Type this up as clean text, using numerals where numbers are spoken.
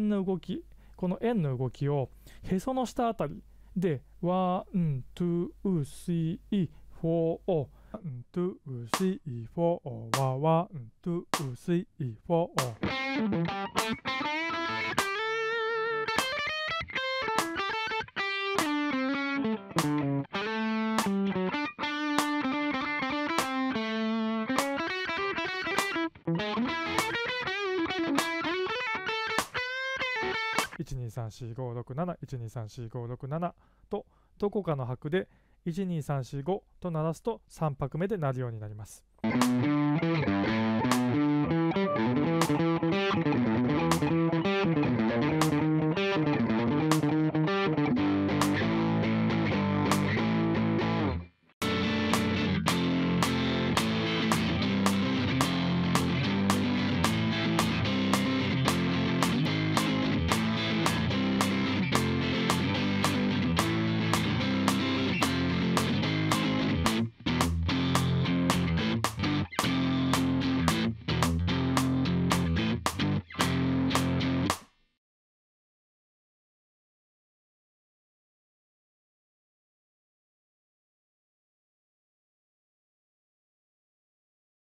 円の動き、この円の動きをへその下あたりでワン、ツー、スリー、フォー、ワン、ツー、スリー、フォー、ワン、ツー、スリー、フォー。1234567、1234567とどこかの拍で12345と鳴らすと3拍目で鳴るようになります。